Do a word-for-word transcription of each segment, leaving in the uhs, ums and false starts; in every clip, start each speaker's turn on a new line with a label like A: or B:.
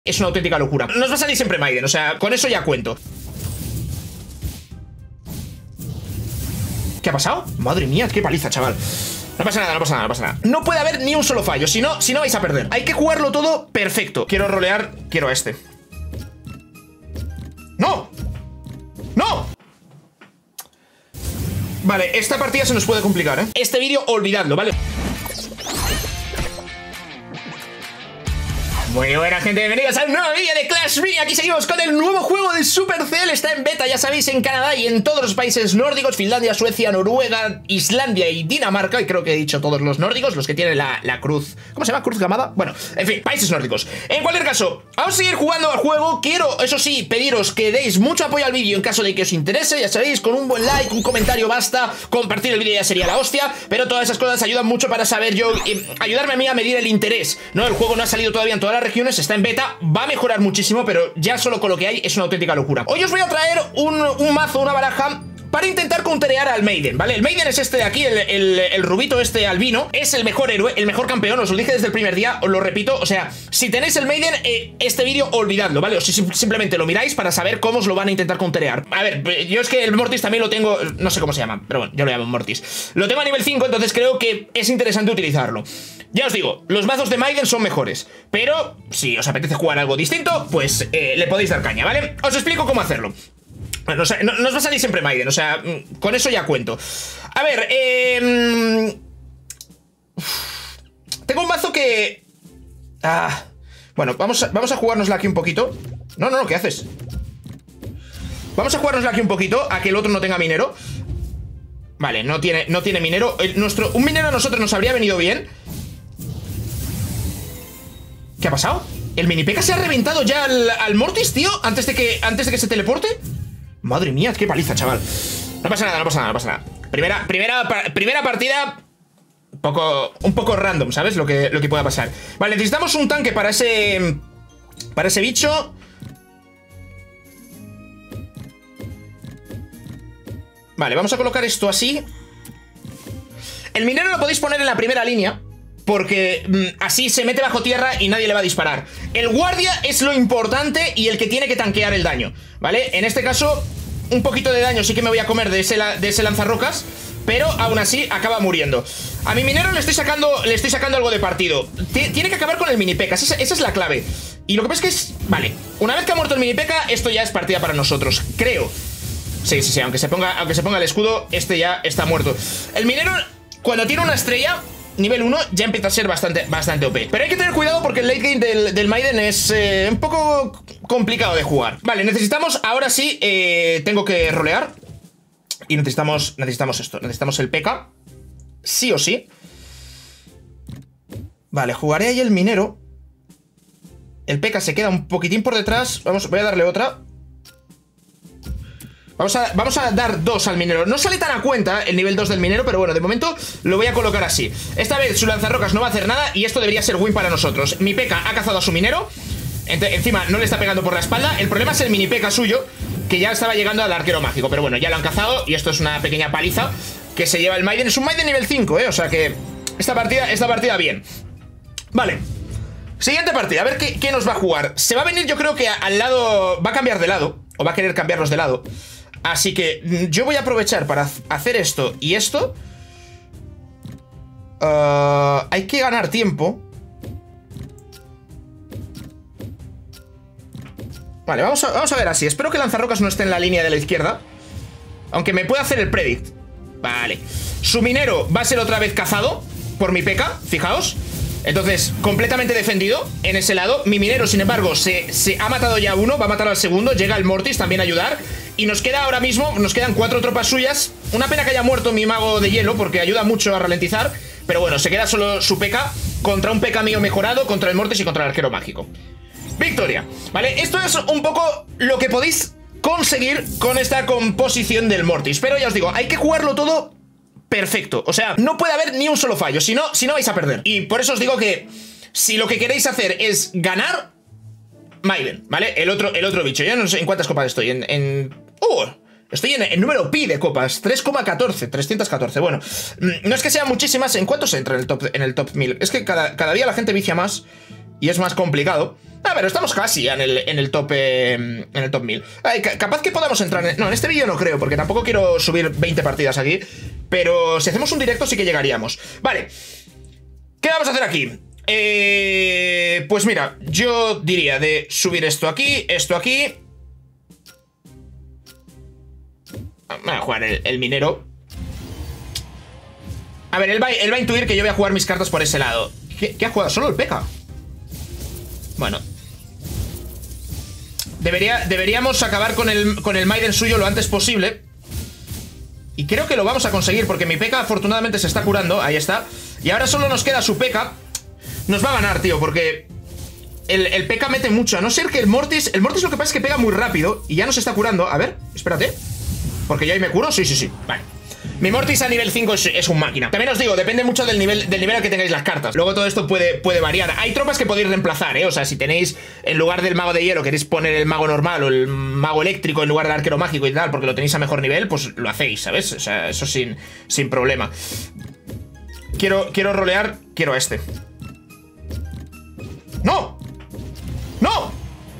A: Es una auténtica locura. Nos va a salir siempre Maiden, o sea, con eso ya cuento. ¿Qué ha pasado? Madre mía, qué paliza, chaval. No pasa nada, no pasa nada, no pasa nada. No puede haber ni un solo fallo, si no, si no vais a perder. Hay que jugarlo todo perfecto. Quiero rolear, quiero a este. ¡No! ¡No! Vale, esta partida se nos puede complicar, ¿eh? Este vídeo, olvidadlo, ¿vale? Muy buena, gente, bienvenidos a un nuevo vídeo de Clash Royale. Aquí seguimos con el nuevo juego de Supercell. Está en beta, ya sabéis, en Canadá y en todos los países nórdicos: Finlandia, Suecia, Noruega, Islandia y Dinamarca. Y creo que he dicho todos los nórdicos, los que tienen la, la cruz. ¿Cómo se llama? ¿Cruz gamada? Bueno, en fin, países nórdicos. En cualquier caso, vamos a seguir jugando al juego. Quiero, eso sí, pediros que deis mucho apoyo al vídeo en caso de que os interese. Ya sabéis, con un buen like, un comentario basta. Compartir el vídeo ya sería la hostia. Pero todas esas cosas ayudan mucho para saber yo, eh, ayudarme a mí a medir el interés, ¿no? El juego no ha salido todavía en todas las regiones, está en beta, va a mejorar muchísimo, pero ya solo con lo que hay es una auténtica locura. Hoy os voy a traer un, un mazo, una baraja para intentar counterear al Maiden, ¿vale? El Maiden es este de aquí, el, el, el rubito este albino. Es el mejor héroe, el mejor campeón, os lo dije desde el primer día, os lo repito. O sea, si tenéis el Maiden, eh, este vídeo olvidadlo, ¿vale? O si simplemente lo miráis para saber cómo os lo van a intentar counterear. A ver, yo es que el Mortis también lo tengo, no sé cómo se llama, pero bueno, yo lo llamo Mortis. Lo tengo a nivel cinco, entonces creo que es interesante utilizarlo. Ya os digo, los mazos de Maiden son mejores, pero si os apetece jugar algo distinto, pues eh, le podéis dar caña, ¿vale? Os explico cómo hacerlo. Bueno, o sea, no, no os va a salir siempre Maiden, o sea, con eso ya cuento. A ver, eh... tengo un mazo que... Ah... Bueno, vamos a, vamos a jugárnosla aquí un poquito. No, no, no, ¿qué haces? Vamos a jugárnosla aquí un poquito, a que el otro no tenga minero. Vale, no tiene, no tiene minero. el, nuestro, Un minero a nosotros nos habría venido bien. ¿Qué ha pasado? ¿El mini P K se ha reventado ya al, al Mortis, tío? Antes de que, antes de que se teleporte. Madre mía, qué paliza, chaval. No pasa nada, no pasa nada, no pasa nada. Primera, primera, primera partida un poco, un poco random, ¿sabes? Lo que, lo que pueda pasar. Vale, necesitamos un tanque para ese... Para ese bicho. Vale, vamos a colocar esto así. El minero lo podéis poner en la primera línea, porque mmm, así se mete bajo tierra y nadie le va a disparar. El guardia es lo importante y el que tiene que tanquear el daño, ¿vale? En este caso, un poquito de daño sí que me voy a comer de ese, de ese lanzarrocas, pero aún así acaba muriendo. A mi minero le estoy sacando, le estoy sacando algo de partido. T Tiene que acabar con el mini P K, esa, esa es la clave. Y lo que pasa es que es... Vale, una vez que ha muerto el mini P K, esto ya es partida para nosotros, creo. Sí, sí, sí, aunque se ponga, aunque se ponga el escudo, este ya está muerto. El minero, cuando tiene una estrella nivel uno, ya empieza a ser bastante, bastante O P. Pero hay que tener cuidado porque el late game del, del Maiden es eh, un poco complicado de jugar. Vale, necesitamos, ahora sí, eh, tengo que rolear. Y necesitamos, necesitamos esto, necesitamos el P K. Sí o sí. Vale, jugaré ahí el minero. El P K se queda un poquitín por detrás. Vamos, voy a darle otra. Vamos a, vamos a dar dos al minero. No sale tan a cuenta el nivel dos del minero, pero bueno, de momento lo voy a colocar así. Esta vez su lanzarrocas no va a hacer nada y esto debería ser win para nosotros. Mi P K ha cazado a su minero. Ent- Encima no le está pegando por la espalda. El problema es el mini P K suyo, que ya estaba llegando al arquero mágico. Pero bueno, ya lo han cazado y esto es una pequeña paliza que se lleva el Maiden. Es un Maiden nivel cinco, eh, o sea que esta partida, esta partida bien. Vale, siguiente partida, a ver qué, qué nos va a jugar. Se va a venir, yo creo que a, al lado. Va a cambiar de lado, o va a querer cambiarnos de lado. Así que yo voy a aprovechar para hacer esto y esto. uh, Hay que ganar tiempo. Vale, vamos a, vamos a ver así. Espero que Lanzarrocas no esté en la línea de la izquierda, aunque me pueda hacer el predict. Vale, su minero va a ser otra vez cazado por mi P K, fijaos. Entonces, completamente defendido en ese lado. Mi minero, sin embargo, se, se ha matado ya uno. Va a matar al segundo, llega el Mortis también a ayudar. Y nos queda ahora mismo, nos quedan cuatro tropas suyas. Una pena que haya muerto mi mago de hielo, porque ayuda mucho a ralentizar. Pero bueno, se queda solo su P K contra un P K mío mejorado, contra el Mortis y contra el arquero mágico. Victoria, ¿vale? Esto es un poco lo que podéis conseguir con esta composición del Mortis. Pero ya os digo, hay que jugarlo todo perfecto, o sea, no puede haber ni un solo fallo, si no, si no vais a perder. Y por eso os digo que si lo que queréis hacer es ganar, Maiden, ¿vale? El otro, el otro bicho, yo no sé en cuántas copas estoy, en... en... ¡Uh! Estoy en el número pi de copas, tres coma catorce, trescientos catorce, bueno, no es que sean muchísimas. ¿En cuántos entra en el top, en el top mil? Es que cada, cada día la gente vicia más y es más complicado. Ah, pero estamos casi en el, en el top eh, en el top mil. Ay, capaz que podamos entrar en... No, en este vídeo no creo, porque tampoco quiero subir veinte partidas aquí. Pero si hacemos un directo sí que llegaríamos. Vale. ¿Qué vamos a hacer aquí? Eh, pues mira, yo diría de subir esto aquí, esto aquí. Voy a jugar el, el minero. A ver, él va, él va a intuir que yo voy a jugar mis cartas por ese lado. ¿Qué, qué ha jugado? Solo el P K. Bueno. Debería, deberíamos acabar con el, con el Maiden suyo lo antes posible. Y creo que lo vamos a conseguir, porque mi P K afortunadamente se está curando. Ahí está. Y ahora solo nos queda su P K. Nos va a ganar, tío, porque el, el P K mete mucho. A no ser que el Mortis... El Mortis lo que pasa es que pega muy rápido y ya no se está curando. A ver, espérate. Porque yo ahí me curo. Sí, sí, sí. Vale. Mi Mortis a nivel cinco es, es un máquina. También os digo, depende mucho del nivel, del nivel al que tengáis las cartas. Luego todo esto puede, puede variar. Hay tropas que podéis reemplazar, ¿eh? O sea, si tenéis, en lugar del mago de hielo, queréis poner el mago normal o el mago eléctrico en lugar del arquero mágico y tal, porque lo tenéis a mejor nivel, pues lo hacéis, ¿sabes? O sea, eso sin, sin problema. Quiero, quiero rolear... Quiero a este. ¡No! ¡No!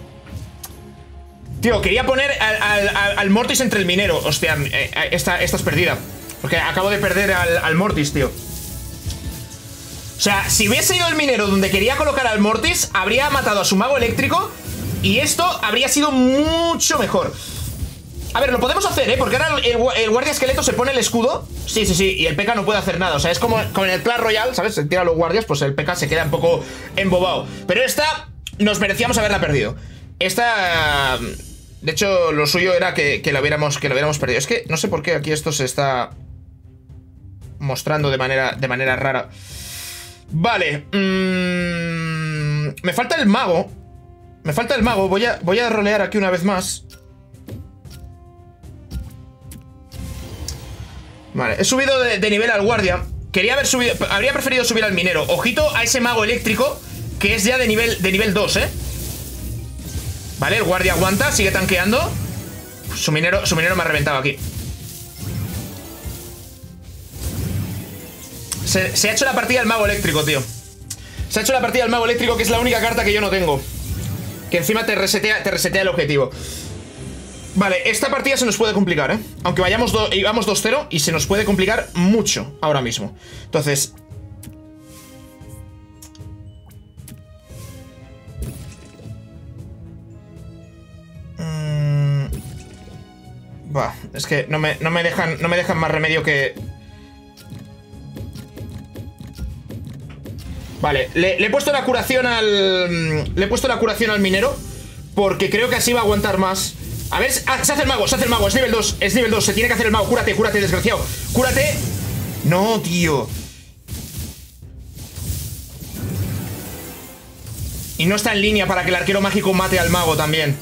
A: Tío, quería poner al, al, al, al Mortis entre el minero. Hostia, eh, esta, esta es perdida. Porque acabo de perder al, al Mortis, tío. O sea, si hubiese ido el minero donde quería colocar al Mortis, habría matado a su mago eléctrico y esto habría sido mucho mejor. A ver, lo podemos hacer, ¿eh? Porque ahora el, el guardia esqueleto se pone el escudo. Sí, sí, sí, y el P K no puede hacer nada. O sea, es como, como en el Clash Royale, ¿sabes? Se tira a los guardias, pues el P K se queda un poco embobado. Pero esta nos merecíamos haberla perdido. Esta... De hecho, lo suyo era que, que, lo hubiéramos, que lo hubiéramos perdido. Es que no sé por qué aquí esto se está mostrando de manera, de manera rara. Vale. Mmm, me falta el mago. Me falta el mago. Voy a, voy a rolear aquí una vez más. Vale, he subido de, de nivel al guardia. Quería haber subido... Habría preferido subir al minero. Ojito a ese mago eléctrico, que es ya de nivel, de nivel dos, ¿eh? Vale, el guardia aguanta, sigue tanqueando. Su minero, su minero me ha reventado aquí. Se, se ha hecho la partida del mago eléctrico, tío. Se ha hecho la partida del mago eléctrico, que es la única carta que yo no tengo. Que encima te resetea, te resetea el objetivo. Vale, esta partida se nos puede complicar, ¿eh? Aunque vayamos do, íbamos dos cero y se nos puede complicar mucho ahora mismo. Entonces... Va, es que no me, no me dejan, no me dejan más remedio que... Vale, le, le he puesto la curación al... Le he puesto la curación al minero, porque creo que así va a aguantar más. A ver, ah, se hace el mago, se hace el mago, es nivel dos, es nivel dos, se tiene que hacer el mago. Cúrate, cúrate, desgraciado, cúrate. No, tío. Y no está en línea para que el arquero mágico mate al mago también.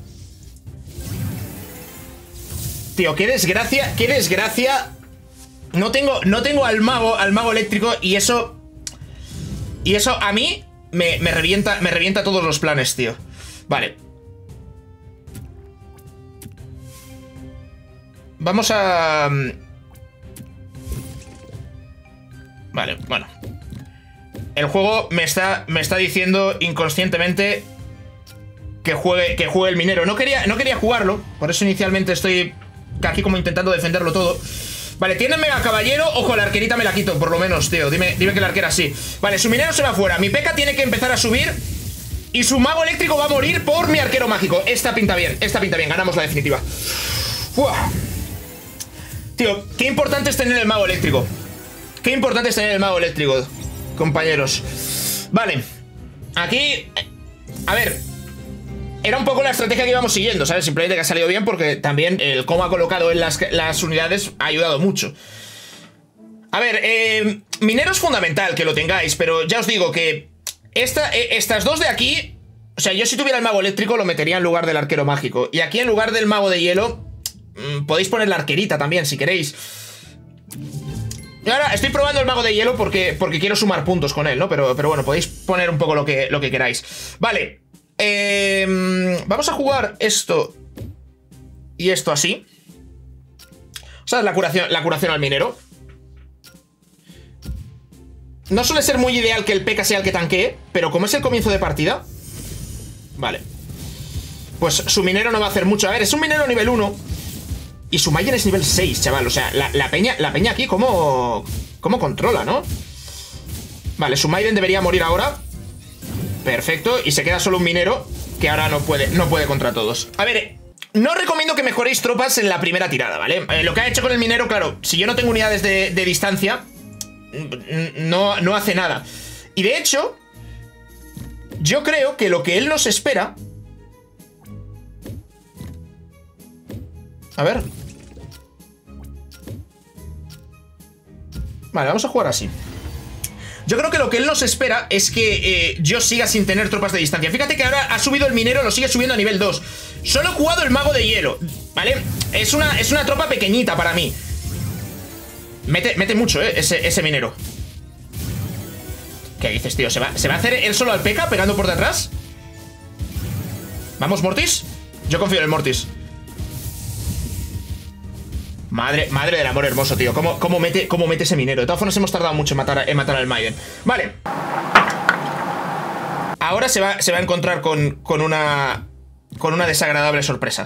A: Tío, qué desgracia, qué desgracia. No tengo, no tengo al mago, al mago eléctrico. Y eso... Y eso a mí me, me revienta, me revienta todos los planes, tío. Vale. Vamos a... Vale, bueno. El juego me está, me está diciendo inconscientemente que juegue, que juegue el minero. No quería, no quería jugarlo, por eso inicialmente estoy aquí como intentando defenderlo todo. Vale, tiene mega caballero. Ojo, la arquerita me la quito, por lo menos, tío. Dime, dime que la arquera sí. Vale, su minero se va fuera. Mi P K tiene que empezar a subir. Y su mago eléctrico va a morir por mi arquero mágico. Esta pinta bien, esta pinta bien. Ganamos la definitiva. Uah. Tío, qué importante es tener el mago eléctrico. Qué importante es tener el mago eléctrico, compañeros. Vale. Aquí... A ver... Era un poco la estrategia que íbamos siguiendo, ¿sabes? Simplemente que ha salido bien porque también el cómo ha colocado en las, las unidades ha ayudado mucho. A ver, eh, minero es fundamental que lo tengáis, pero ya os digo que esta, eh, estas dos de aquí... O sea, yo si tuviera el mago eléctrico lo metería en lugar del arquero mágico. Y aquí en lugar del mago de hielo mmm, podéis poner la arquerita también, si queréis. Y ahora estoy probando el mago de hielo porque, porque quiero sumar puntos con él, ¿no? Pero, pero bueno, podéis poner un poco lo que, lo que queráis. Vale. Eh, vamos a jugar esto y esto así. O sea, la curación, la curación al minero. No suele ser muy ideal que el P K sea el que tanquee, pero como es el comienzo de partida, Vale. Pues su minero no va a hacer mucho. A ver, es un minero nivel uno. Y su Maiden es nivel seis, chaval. O sea, la, la peña la peña aquí cómo, cómo controla, ¿no? Vale, su Maiden debería morir ahora. Perfecto, y se queda solo un minero que ahora no puede, no puede contra todos. A ver, no recomiendo que mejoréis tropas en la primera tirada, ¿vale? Eh, lo que ha hecho con el minero, claro, si yo no tengo unidades de, de distancia, no, no hace nada. Y de hecho, yo creo que lo que él nos espera... A ver. Vale, vamos a jugar así. Yo creo que lo que él nos espera es que eh, yo siga sin tener tropas de distancia. Fíjate que ahora ha subido el minero, lo sigue subiendo a nivel dos. Solo he jugado el mago de hielo, ¿vale? Es una, es una tropa pequeñita para mí. Mete, mete mucho, ¿eh? Ese, ese minero. ¿Qué dices, tío? ¿Se va, ¿Se va a hacer él solo al P K pegando por detrás? ¿Vamos, Mortis? Yo confío en el Mortis. Madre, madre del amor hermoso, tío. ¿Cómo, cómo, mete, ¿Cómo mete ese minero? De todas formas hemos tardado mucho en matar, en matar al Maiden. Vale. Ahora se va, se va a encontrar con, con una... Con una desagradable sorpresa.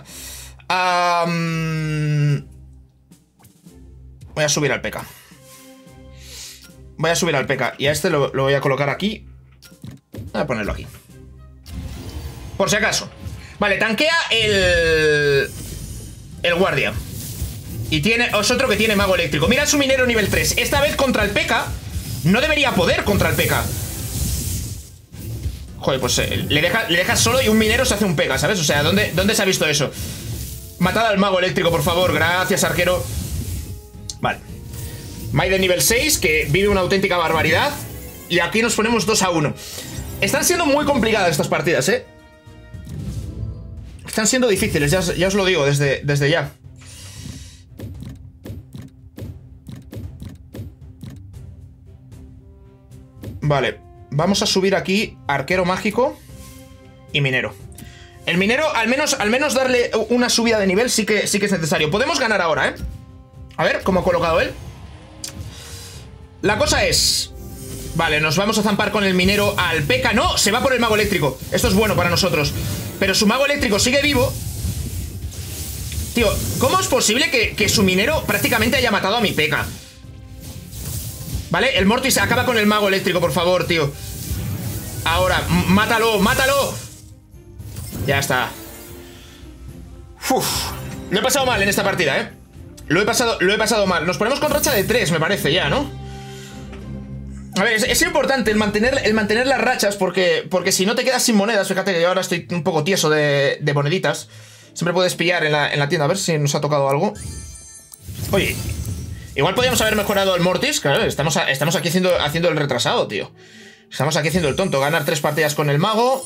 A: um... Voy a subir al P K. Voy a subir al P K. Y a este lo, lo voy a colocar aquí. Voy a ponerlo aquí. Por si acaso. Vale, tanquea el... El guardia. Y tiene, es otro que tiene mago eléctrico. Mira su minero nivel tres. Esta vez contra el P K no debería poder contra el P K. Joder, pues eh, le dejas le deja solo y un minero se hace un P K, ¿sabes? O sea, ¿dónde, ¿dónde se ha visto eso? Matad al mago eléctrico, por favor. Gracias, arquero. Vale. Maiden nivel seis, que vive una auténtica barbaridad. Y aquí nos ponemos dos a uno. Están siendo muy complicadas estas partidas, ¿eh? Están siendo difíciles, ya, ya os lo digo desde, desde ya. Vale, vamos a subir aquí arquero mágico y minero. El minero, al menos, al menos darle una subida de nivel sí que, sí que es necesario. Podemos ganar ahora, ¿eh? A ver, ¿cómo ha colocado él? La cosa es... Vale, nos vamos a zampar con el minero al P K. ¡No! Se va por el mago eléctrico. Esto es bueno para nosotros. Pero su mago eléctrico sigue vivo. Tío, ¿cómo es posible que, que su minero prácticamente haya matado a mi P K? Vale, el Mortis acaba con el mago eléctrico, por favor, tío. Ahora, mátalo, mátalo. Ya está. Uf, lo he pasado mal en esta partida, ¿eh? Lo he pasado, lo he pasado mal. Nos ponemos con racha de tres, me parece, ya, ¿no? A ver, es, es importante el mantener, el mantener las rachas porque, porque si no te quedas sin monedas. Fíjate que yo ahora estoy un poco tieso de, de moneditas. Siempre puedes pillar en la, en la tienda. A ver si nos ha tocado algo. Oye, igual podríamos haber mejorado el Mortis. Claro, estamos, a, estamos aquí haciendo, haciendo el retrasado, tío. Estamos aquí haciendo el tonto. Ganar tres partidas con el mago.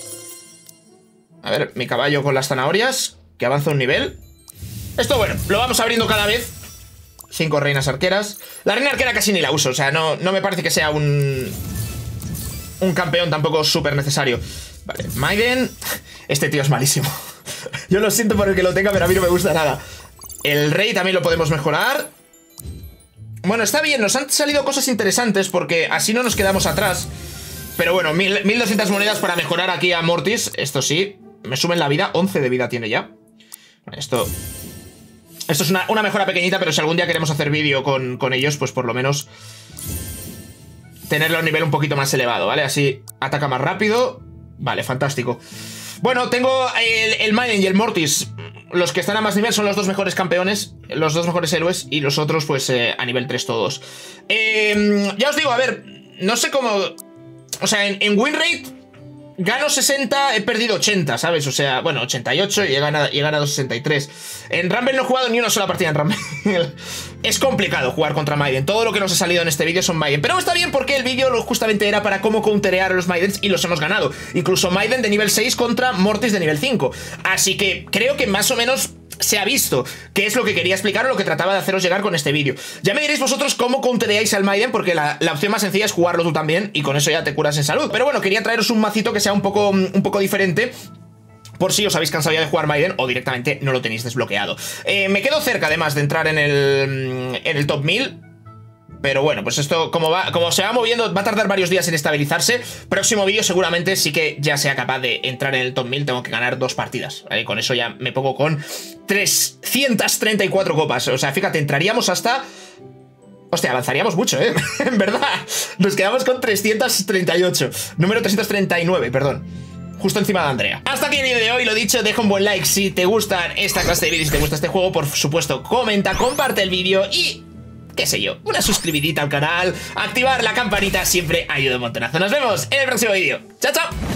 A: A ver, mi caballo con las zanahorias, que avanza un nivel. Esto, bueno, lo vamos abriendo cada vez. Cinco reinas arqueras. La reina arquera casi ni la uso. O sea, no, no me parece que sea un... Un campeón tampoco súper necesario. Vale, Maiden. Este tío es malísimo. Yo lo siento por el que lo tenga, pero a mí no me gusta nada. El rey también lo podemos mejorar. Bueno, está bien, nos han salido cosas interesantes porque así no nos quedamos atrás. Pero bueno, mil, mil doscientas monedas para mejorar aquí a Mortis. Esto sí, me suben la vida. once de vida tiene ya. Esto... Esto es una, una mejora pequeñita, pero si algún día queremos hacer vídeo con, con ellos, pues por lo menos tenerlo a un nivel un poquito más elevado, ¿vale? Así ataca más rápido. Vale, fantástico. Bueno, tengo el, el Maiden y el Mortis. Los que están a más nivel son los dos mejores campeones, los dos mejores héroes, y los otros, pues, eh, a nivel tres todos. Eh, ya os digo, a ver, no sé cómo... O sea, en, en win rate gano sesenta, he perdido ochenta, ¿sabes? O sea, bueno, ochenta y ocho y he ganado, y he ganado sesenta y tres. En Rumble no he jugado ni una sola partida en Rumble. Es complicado jugar contra Maiden. Todo lo que nos ha salido en este vídeo son Maiden. Pero está bien porque el vídeo justamente era para cómo counterear a los Maidens y los hemos ganado. Incluso Maiden de nivel seis contra Mortis de nivel cinco. Así que creo que más o menos... se ha visto qué es lo que quería explicar o lo que trataba de haceros llegar con este vídeo. Ya me diréis vosotros cómo countereáis al Maiden, porque la, la opción más sencilla es jugarlo tú también y con eso ya te curas en salud. Pero bueno, quería traeros un macito que sea un poco, un poco diferente, por si os habéis cansado ya de jugar Maiden o directamente no lo tenéis desbloqueado. Eh, me quedo cerca además de entrar en el, en el top mil. Pero bueno, pues esto como va, como se va moviendo, va a tardar varios días en estabilizarse. Próximo vídeo seguramente sí que ya sea capaz de entrar en el top mil. Tengo que ganar dos partidas, ¿vale? Con eso ya me pongo con trescientas treinta y cuatro copas. O sea, fíjate, entraríamos hasta... Hostia, avanzaríamos mucho, ¿eh? En verdad, nos quedamos con trescientas treinta y ocho. Número trescientos treinta y nueve, perdón. Justo encima de Andrea. Hasta aquí el vídeo de hoy, lo dicho, deja un buen like si te gustan esta clase de vídeos, si te gusta este juego, por supuesto, comenta, comparte el vídeo y... qué sé yo, una suscribidita al canal, activar la campanita siempre ayuda un montonazo. Nos vemos en el próximo vídeo. ¡Chao, chao!